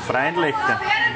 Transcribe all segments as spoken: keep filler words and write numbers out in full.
Freundlicher.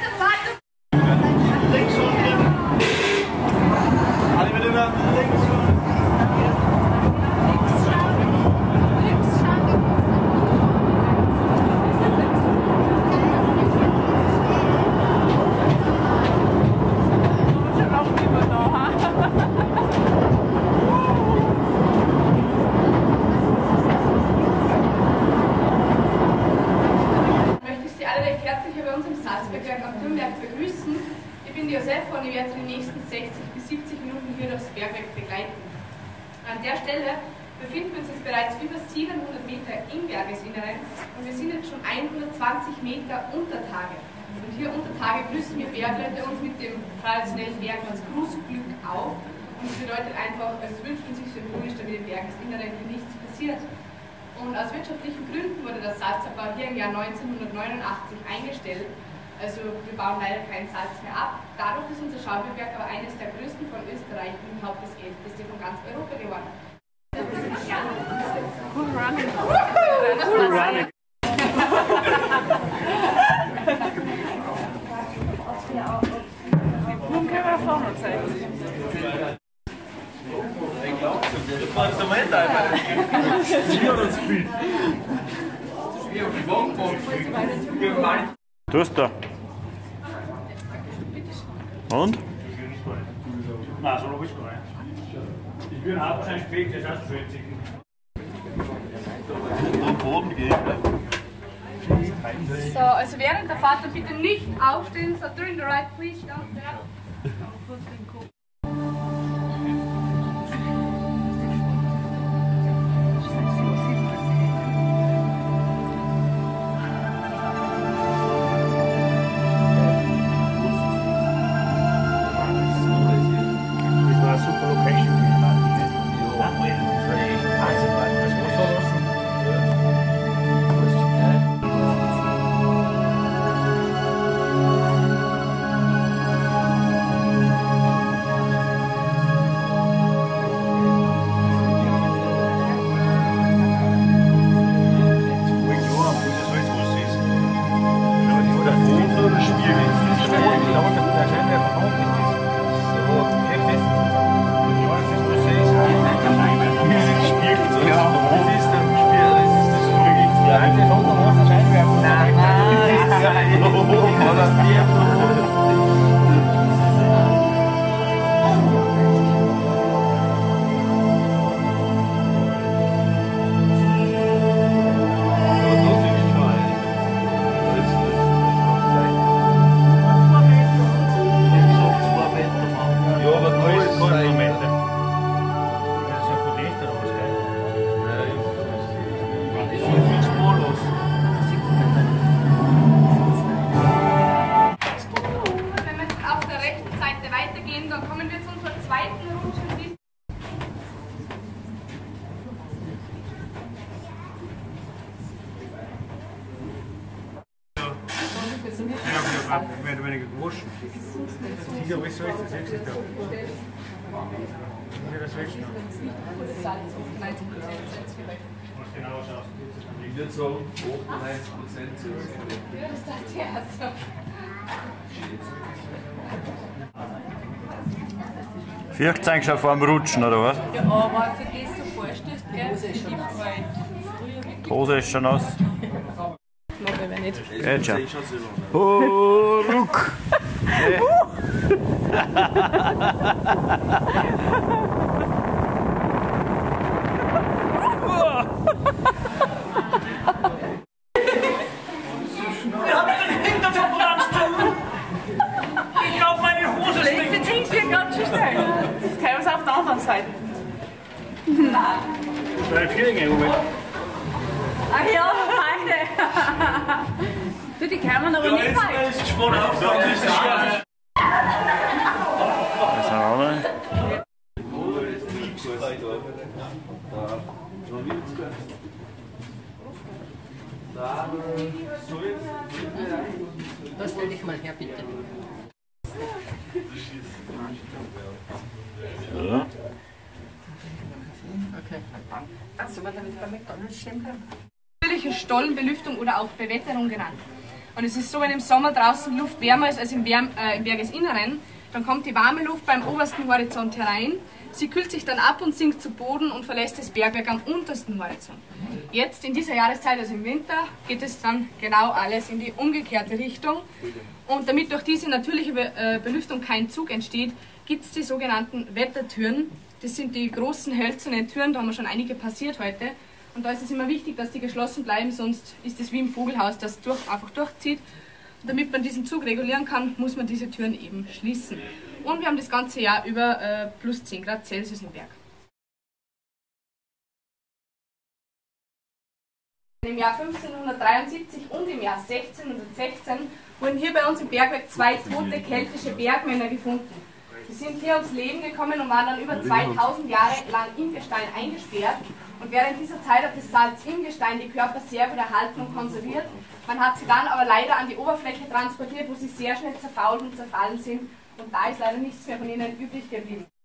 Ich werde Sie die nächsten sechzig bis siebzig Minuten hier durchs Bergwerk begleiten. An der Stelle befinden wir uns jetzt bereits über siebenhundert Meter im Bergesinneren und wir sind jetzt schon hundertzwanzig Meter unter Tage. Und hier unter Tage müssen wir Bergleute uns mit dem traditionellen Bergmanns Grußglück auf. Und das bedeutet einfach, es wünscht man sich symbolisch, damit im Bergesinneren hier nichts passiert. Und aus wirtschaftlichen Gründen wurde das Salzabbau hier im Jahr neunzehnhundertneunundachtzig eingestellt. Also wir bauen leider kein Salz mehr ab. Dadurch ist unser Schaufelberg aber eines der größten von Österreich und überhaupt das älteste von ganz Europa geworden. Cool running. Cool running. Die Blumen können wir vorne zeigen. Du fährst am Ende einfach. Wir haben uns viel. Wir haben die Wohnung. Tust du? Und? Nein, so logisch gar nicht. Ich würde halt wahrscheinlich spät, das heißt vierzig. Am Boden gehen. So, also während der Fahrt bitte nicht aufstehen, so turn the right please, down there. Mehr oder weniger gewaschen. Hier, was soll das jetzt da? Hier das Wäsche noch. Was genau schaust du? Ich würde sagen, achtundneunzig Prozent sind es. Ja, das dachte ich erst. vierzehn schon vor dem Rutschen, oder was? Ja, aber wenn du dir das so vorstellst, gell, die früher Die Hose ist schon nass. Glaube ich nicht. Geht schon. Oh, ruck! Ich glaube, meine Hose ist Ich finde es hier ganz schön schnell. Das kann man auf der anderen Seite. Nein. Das war ein Feeling im Moment. Ach ja, meine. Du, die kann man aber nicht Jetzt weit. ist gespannt auf, da ist es schade. Das ist auch nicht. Da stell dich mal her, bitte. Ja. Okay. Achso, man damit bei McDonalds stehen kann. Natürliche Stollenbelüftung oder auch Bewetterung genannt. Und es ist so, wenn im Sommer draußen die Luft wärmer ist als im, Wärm, äh, im Bergesinneren, dann kommt die warme Luft beim obersten Horizont herein. Sie kühlt sich dann ab und sinkt zu Boden und verlässt das Bergwerk am untersten Horizont. Jetzt in dieser Jahreszeit, also im Winter, geht es dann genau alles in die umgekehrte Richtung. Und damit durch diese natürliche Belüftung kein Zug entsteht, gibt es die sogenannten Wettertüren. Das sind die großen hölzernen Türen, da haben wir schon einige passiert heute. Und da ist es immer wichtig, dass die geschlossen bleiben, sonst ist es wie im Vogelhaus, das durch, einfach durchzieht. Und damit man diesen Zug regulieren kann, muss man diese Türen eben schließen. Und wir haben das ganze Jahr über äh, plus zehn Grad Celsius im Berg. Im Jahr fünfzehnhundertdreiundsiebzig und im Jahr sechzehnhundertsechzehn wurden hier bei uns im Bergwerk zwei tote keltische Bergmänner gefunden. Sie sind hier ums Leben gekommen und waren dann über zweitausend Jahre lang im Gestein eingesperrt. Und während dieser Zeit hat das Salz im Gestein die Körper sehr gut erhalten und konserviert. Man hat sie dann aber leider an die Oberfläche transportiert, wo sie sehr schnell zerfault und zerfallen sind. Und da ist leider nichts mehr von ihnen übrig geblieben.